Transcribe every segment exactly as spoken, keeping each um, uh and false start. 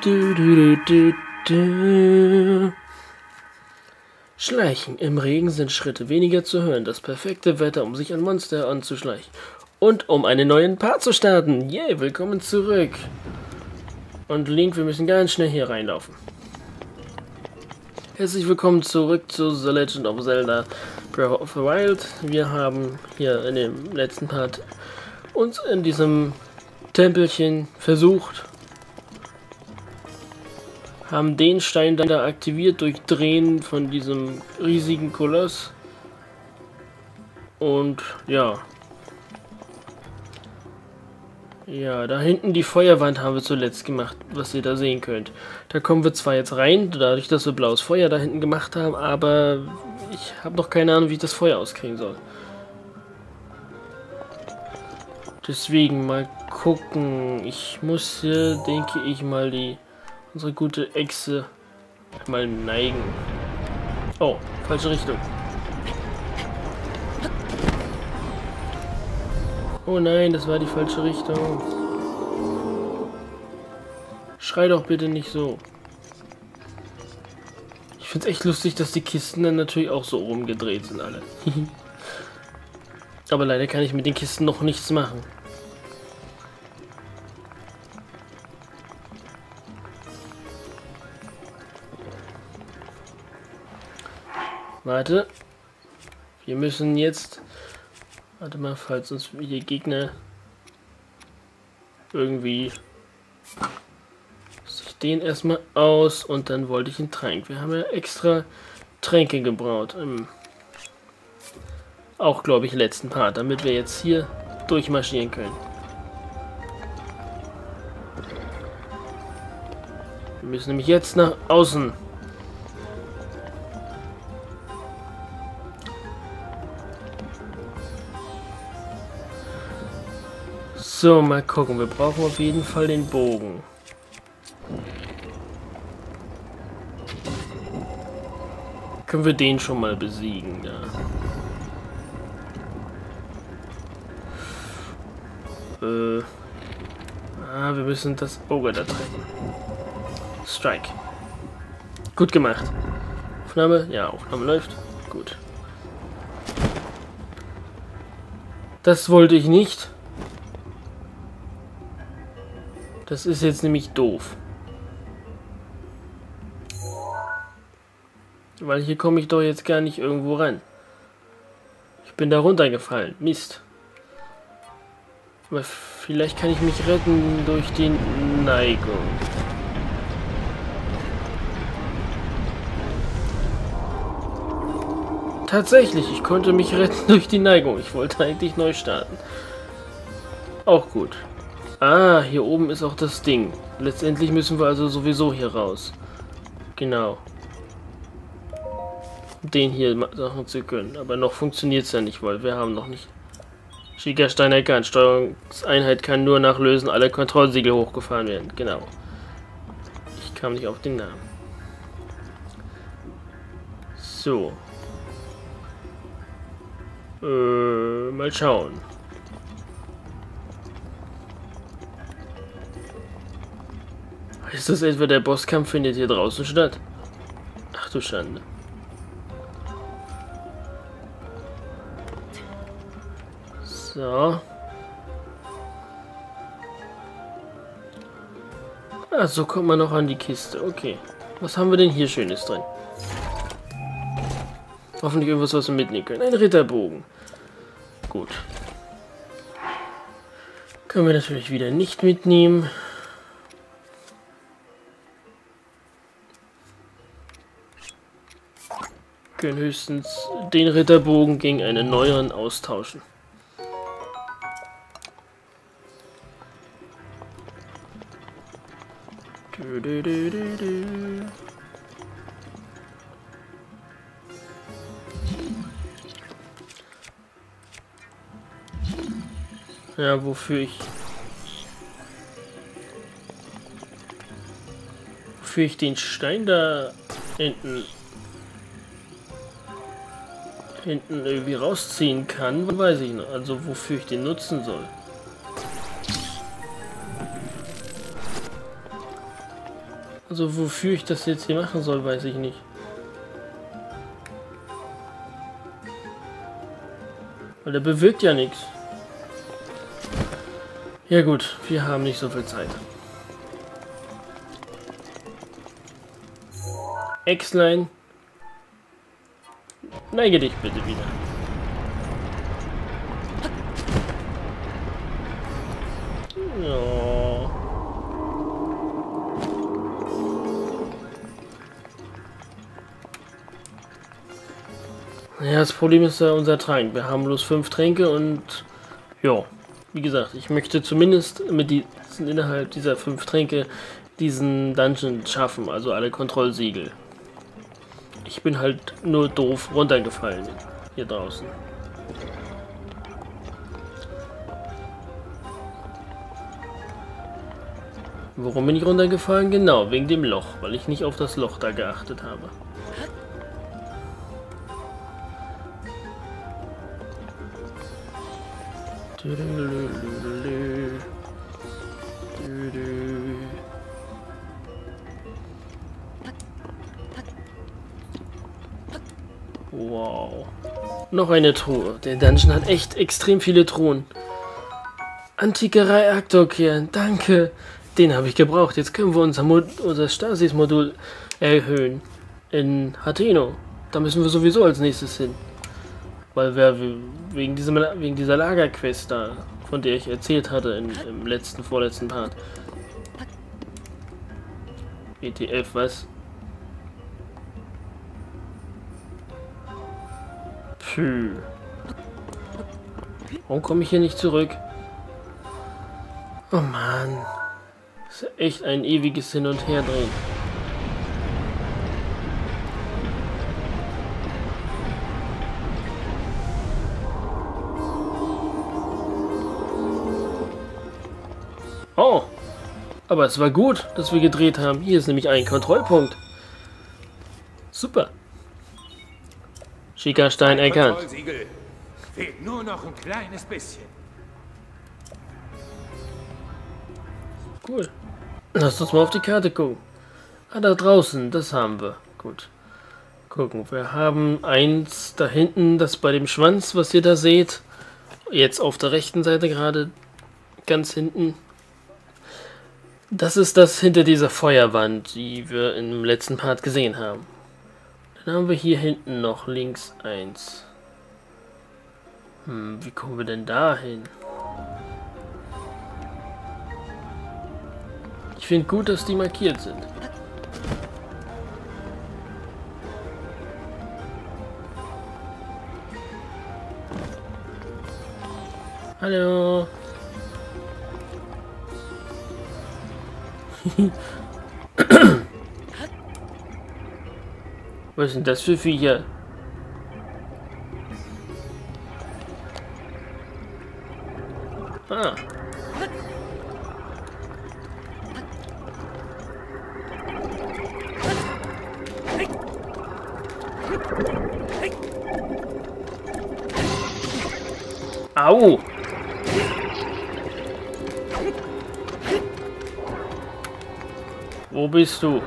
Du, du, du, du. Schleichen. Im Regen sind Schritte weniger zu hören. Das perfekte Wetter, um sich an Monster anzuschleichen. Und um einen neuen Part zu starten. Yay, willkommen zurück. Und Link, wir müssen ganz schnell hier reinlaufen. Herzlich willkommen zurück zu The Legend of Zelda Breath of the Wild. Wir haben hier in dem letzten Part uns in diesem Tempelchen versucht. Haben den Stein dann da aktiviert durch Drehen von diesem riesigen Koloss. Und ja. Ja, da hinten die Feuerwand haben wir zuletzt gemacht, was ihr da sehen könnt. Da kommen wir zwar jetzt rein, dadurch, dass wir blaues Feuer da hinten gemacht haben, aber ich habe noch keine Ahnung, wie ich das Feuer auskriegen soll. Deswegen mal gucken. Ich muss hier, denke ich mal, die unsere gute Echse mal neigen. Oh, falsche Richtung. Oh nein, das war die falsche Richtung. Schrei doch bitte nicht so. Ich finde es echt lustig, dass die Kisten dann natürlich auch so rumgedreht sind alle. Aber leider kann ich mit den Kisten noch nichts machen. Warte. Wir müssen jetzt... Warte mal, falls uns hier Gegner irgendwie... Ich den erstmal aus und dann wollte ich einen Trank. Wir haben ja extra Tränke gebraut. Im auch, glaube ich, letzten Part, damit wir jetzt hier durchmarschieren können. Wir müssen nämlich jetzt nach außen. So, mal gucken. Wir brauchen auf jeden Fall den Bogen. Können wir den schon mal besiegen, ja. Äh. Ah, wir müssen das Auge da treffen. Strike. Gut gemacht. Aufnahme? Ja, Aufnahme läuft. Gut. Das wollte ich nicht. Das ist jetzt nämlich doof. Weil hier komme ich doch jetzt gar nicht irgendwo ran. Ich bin da runtergefallen. Mist. Aber vielleicht kann ich mich retten durch die Neigung. Tatsächlich, ich konnte mich retten durch die Neigung. Ich wollte eigentlich neu starten. Auch gut. Ah, hier oben ist auch das Ding. Letztendlich müssen wir also sowieso hier raus. Genau. Um den hier machen zu können. Aber noch funktioniert es ja nicht, weil wir haben noch nicht... Schiegerstein erkannt. Steuerungseinheit kann nur nach Lösen aller Kontrollsiegel hochgefahren werden. Genau. Ich kam nicht auf den Namen. So. Äh, mal schauen. Ist das etwa der Bosskampf findet hier draußen statt? Ach du Schande. So. Ah, so kommt man noch an die Kiste. Okay. Was haben wir denn hier Schönes drin? Hoffentlich irgendwas, was wir mitnehmen können. Ein Ritterbogen. Gut. Können wir natürlich wieder nicht mitnehmen. Können höchstens den Ritterbogen gegen einen neueren austauschen. Du, du, du, du, du. Ja, wofür ich wofür ich den Stein da hinten hinten irgendwie rausziehen kann, weiß ich noch. Also wofür ich den nutzen soll. Also wofür ich das jetzt hier machen soll, weiß ich nicht. Weil der bewirkt ja nichts. Ja gut, wir haben nicht so viel Zeit. Äxlein, neige dich bitte wieder. Ja. Ja, das Problem ist ja unser Trank. Wir haben bloß fünf Tränke und ja, wie gesagt, ich möchte zumindest mit diesen innerhalb dieser fünf Tränke diesen Dungeon schaffen, also alle Kontrollsiegel. Ich bin halt nur doof runtergefallen hier draußen. Warum bin ich runtergefallen? Genau, wegen dem Loch, weil ich nicht auf das Loch da geachtet habe. Wow. Noch eine Truhe. Der Dungeon hat echt extrem viele Truhen. Antiker Reaktorkern, danke. Den habe ich gebraucht. Jetzt können wir unser, Mod unser Stasis-Modul erhöhen. In Hateno. Da müssen wir sowieso als nächstes hin. Weil wir wegen, diesem, wegen dieser Lagerquest da, von der ich erzählt hatte in, im letzten, vorletzten Part. E T F, was? Pfui. Warum komme ich hier nicht zurück? Oh Mann. Das ist echt ein ewiges Hin- und Herdrehen. Oh, aber es war gut, dass wir gedreht haben. Hier ist nämlich ein Kontrollpunkt. Super. Schickerstein erkannt. Fehlt nur noch ein kleines bisschen. Cool. Lass uns mal auf die Karte gucken. Ah, da draußen, das haben wir. Gut. Gucken, wir haben eins da hinten, das bei dem Schwanz, was ihr da seht. Jetzt auf der rechten Seite gerade, ganz hinten. Das ist das hinter dieser Feuerwand, die wir im letzten Part gesehen haben. Dann haben wir hier hinten noch links eins. Hm, wie kommen wir denn da hin? Ich finde gut, dass die markiert sind. Hallo. Was sind das für Viecher? Ah. Au! Wo bist du?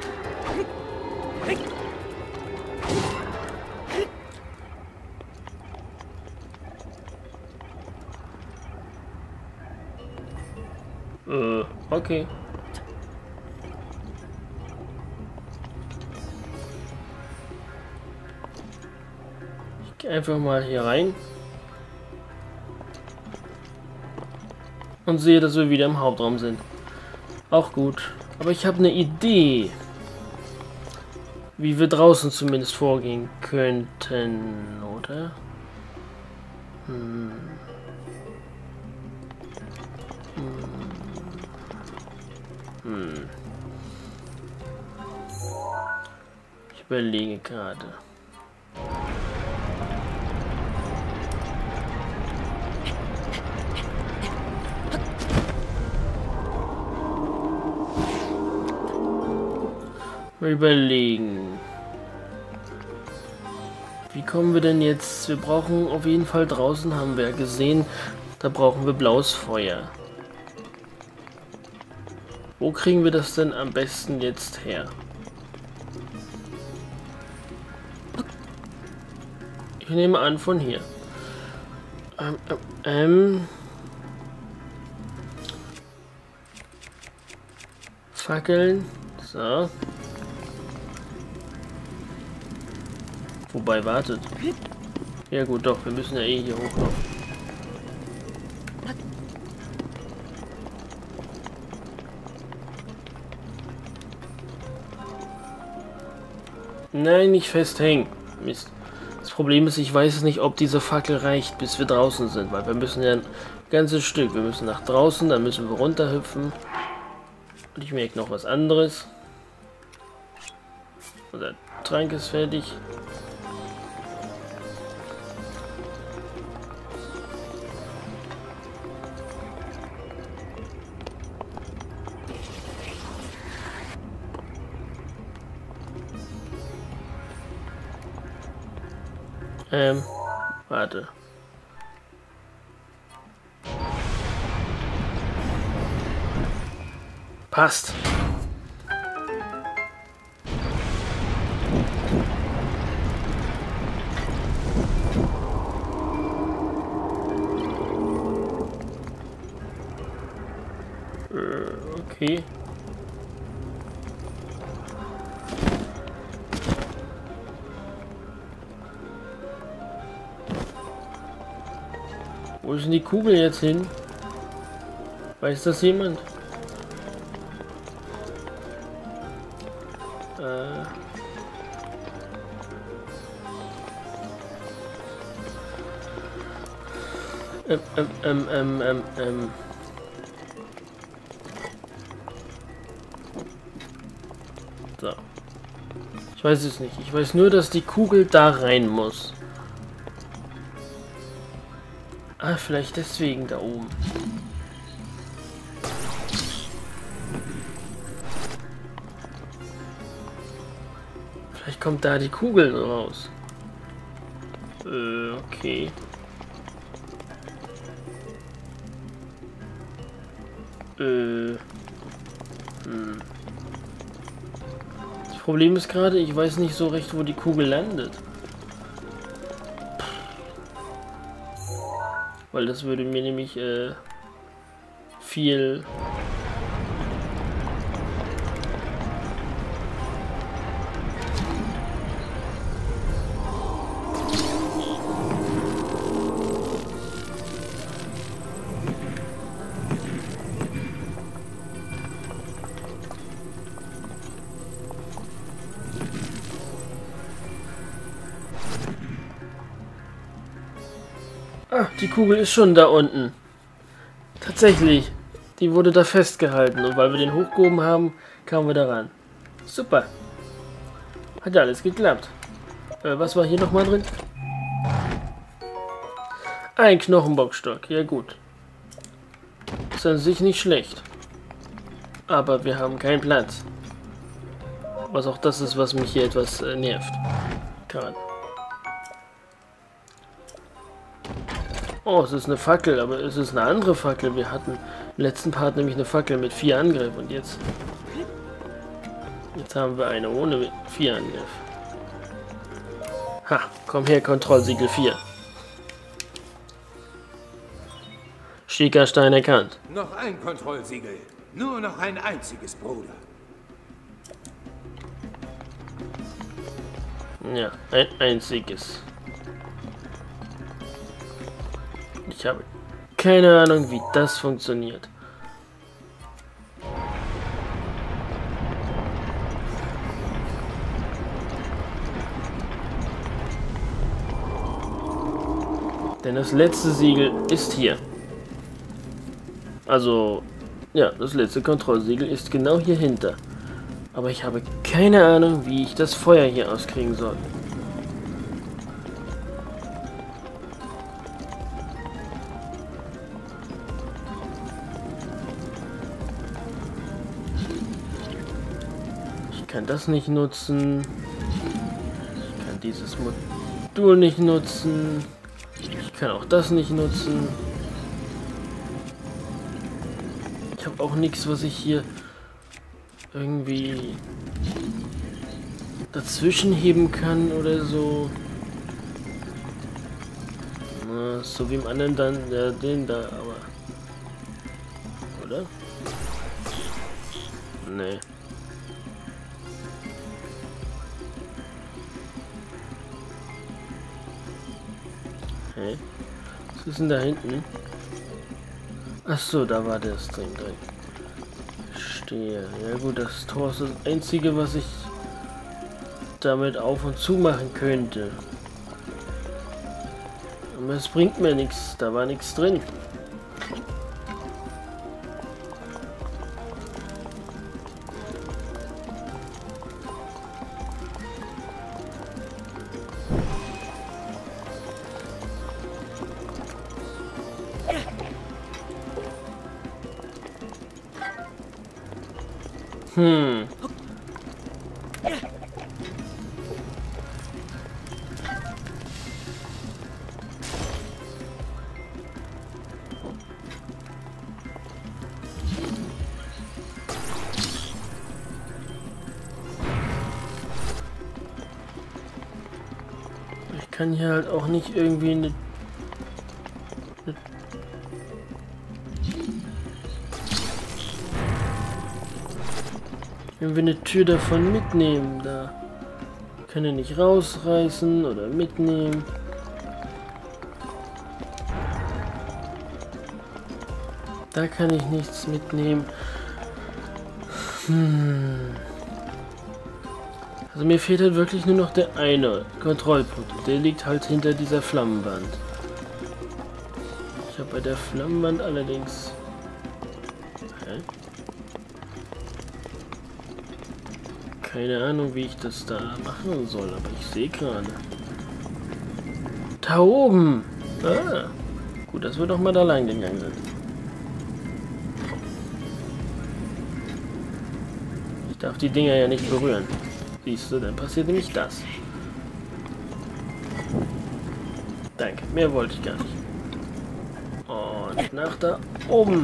Äh, okay. Ich gehe einfach mal hier rein. Und sehe, dass wir wieder im Hauptraum sind. Auch gut. Aber ich habe eine Idee, wie wir draußen zumindest vorgehen könnten, oder? Hm. Hm. Hm. Ich überlege gerade. Mal überlegen. Wie kommen wir denn jetzt? Wir brauchen auf jeden Fall draußen, haben wir ja gesehen, da brauchen wir blaues Feuer. Wo kriegen wir das denn am besten jetzt her? Ich nehme an von hier. Ähm, ähm, Fackeln. So. Wobei, wartet. Ja gut, doch, wir müssen ja eh hier hochlaufen. Nein, nicht festhängen. Mist. Das Problem ist, ich weiß nicht, ob diese Fackel reicht, bis wir draußen sind, weil wir müssen ja ein ganzes Stück. Wir müssen nach draußen, dann müssen wir runterhüpfen. Und ich merke noch was anderes. Unser Trank ist fertig. Ähm, warte. Passt. Äh, okay. Wo ist denn die Kugel jetzt hin? Weiß das jemand? Äh. Ähm, ähm, ähm, ähm, ähm, ähm. So. Ich weiß es nicht. Ich weiß nur, dass die Kugel da rein muss. Ah, vielleicht deswegen da oben. Vielleicht kommt da die Kugel raus. Äh, okay. Äh. Hm. Das Problem ist gerade, ich weiß nicht so recht, wo die Kugel landet. Weil das würde mir nämlich äh, viel Ah, die Kugel ist schon da unten. Tatsächlich. Die wurde da festgehalten. Und weil wir den hochgehoben haben, kamen wir da ran. Super. Hat ja alles geklappt. Äh, was war hier nochmal drin? Ein Knochenbockstock. Ja gut. Ist an sich nicht schlecht. Aber wir haben keinen Platz. Was auch das ist, was mich hier etwas äh, nervt. Gerade. Oh, es ist eine Fackel, aber es ist eine andere Fackel. Wir hatten im letzten Part nämlich eine Fackel mit vier Angriff und jetzt jetzt haben wir eine ohne vier Angriff. Ha, komm her, Kontrollsiegel vier. Schickerstein erkannt. Noch ein Kontrollsiegel. Nur noch ein einziges, Bruder. Ja, ein einziges. Ich habe keine Ahnung, wie das funktioniert. Denn das letzte Siegel ist hier. Also, ja, das letzte Kontrollsiegel ist genau hier hinter. Aber ich habe keine Ahnung, wie ich das Feuer hier auskriegen soll. Ich kann das nicht nutzen. Ich kann dieses Modul nicht nutzen. Ich kann auch das nicht nutzen. Ich habe auch nichts, was ich hier irgendwie dazwischen heben kann oder so. Na, so wie im anderen dann, ja, den da, aber... Oder? Nee. Hä? Was ist denn da hinten? Ach so, da war das Ding drin. Verstehe. Ja gut, das Tor ist das einzige, was ich damit auf und zu machen könnte. Aber es bringt mir nichts. Da war nichts drin. Hm. Ich kann hier halt auch nicht irgendwie eine... eine irgendwie eine Tür davon mitnehmen. Da kann ich nicht rausreißen oder mitnehmen. Da kann ich nichts mitnehmen. Hm. Also mir fehlt halt wirklich nur noch der eine Kontrollpunkt. Der liegt halt hinter dieser Flammenwand. Ich habe bei der Flammenwand allerdings... Hä? Keine Ahnung, wie ich das da machen soll, aber ich sehe gerade. Da oben! Ah, gut, dass wir doch mal da lang gegangen sind. Ich darf die Dinger ja nicht berühren. Siehst du, dann passiert nämlich das. Danke, mehr wollte ich gar nicht. Und nach da oben.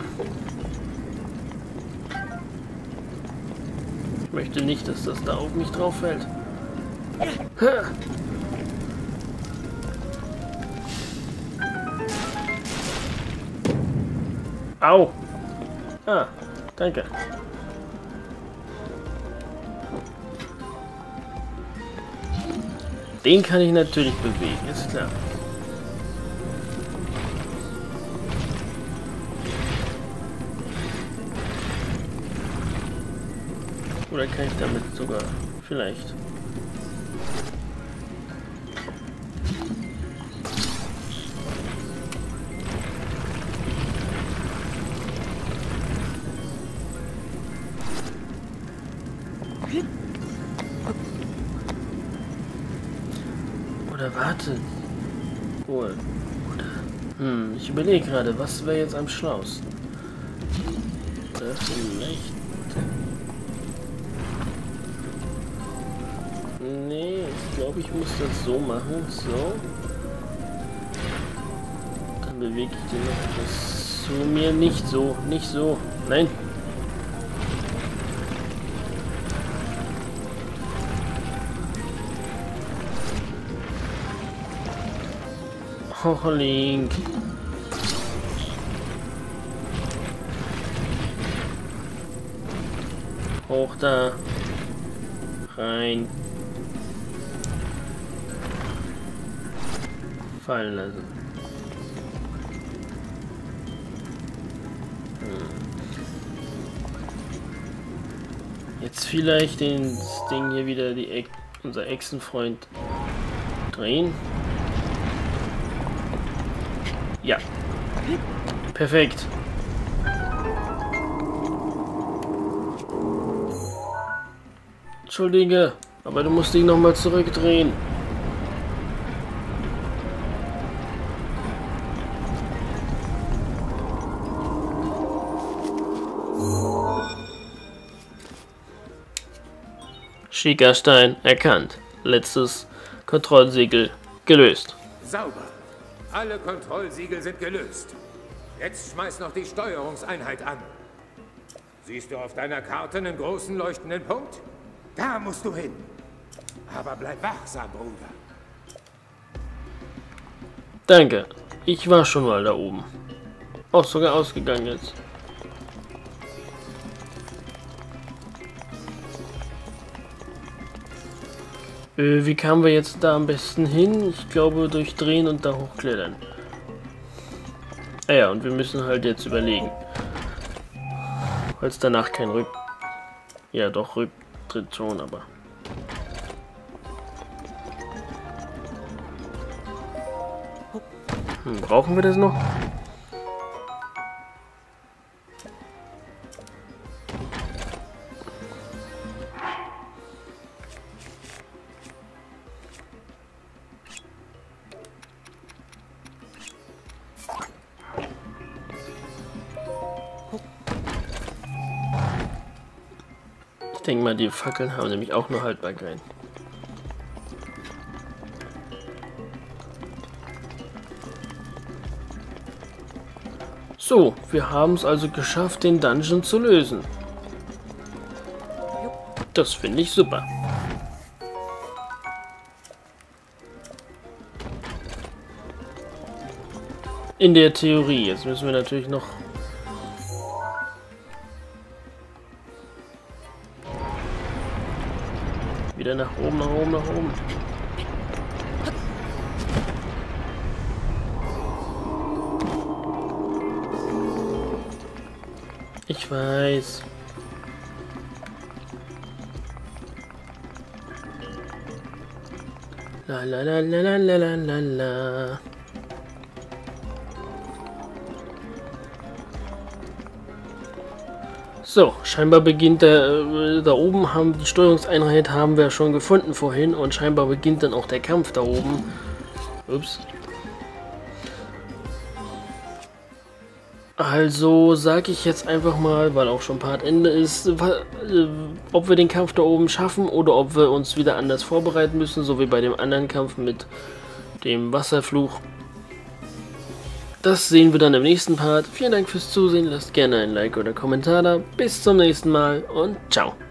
Ich möchte nicht, dass das da auf mich drauf fällt. Ha. Au! Ah, danke. Den kann ich natürlich bewegen, ist klar. Oder kann ich damit sogar vielleicht... Oder warte. Oh, oder, hm, ich überlege gerade, was wäre jetzt am schlausten? Oder vielleicht... Nee, ich glaube, ich muss das so machen. So. Dann bewege ich den noch etwas zu mir. Nicht so, nicht so. Nein. Oh, Link. Hoch da. Rein. Fallen lassen. Hm. Jetzt vielleicht den das Ding hier wieder die Eck, unser Echsenfreund drehen. Ja. Perfekt. Entschuldige, aber du musst dich noch mal zurückdrehen. Schickerstein erkannt. Letztes Kontrollsiegel gelöst. Sauber. Alle Kontrollsiegel sind gelöst. Jetzt schmeiß noch die Steuerungseinheit an. Siehst du auf deiner Karte einen großen leuchtenden Punkt? Da musst du hin. Aber bleib wachsam, Bruder. Danke. Ich war schon mal da oben. Auch sogar ausgegangen jetzt. Äh, wie kamen wir jetzt da am besten hin? Ich glaube durchdrehen und da hochklettern. Ah ja, und wir müssen halt jetzt überlegen. Weil es danach kein Rück... Ja doch, Rücktritt schon, aber... Hm, brauchen wir das noch? Ich denke mal, die Fackeln haben nämlich auch nur Haltbarkeit. So, wir haben es also geschafft, den Dungeon zu lösen. Das finde ich super. In der Theorie. Jetzt müssen wir natürlich noch... Wieder nach oben, nach oben, nach oben. Ich weiß. La la la la la la la la la. So, scheinbar beginnt der, äh, da oben haben die Steuerungseinheit haben wir schon gefunden vorhin und scheinbar beginnt dann auch der Kampf da oben. Ups. Also sage ich jetzt einfach mal, weil auch schon Partende ist, ob wir den Kampf da oben schaffen oder ob wir uns wieder anders vorbereiten müssen, so wie bei dem anderen Kampf mit dem Wasserfluch. Das sehen wir dann im nächsten Part. Vielen Dank fürs Zusehen, lasst gerne ein Like oder Kommentar da. Bis zum nächsten Mal und ciao.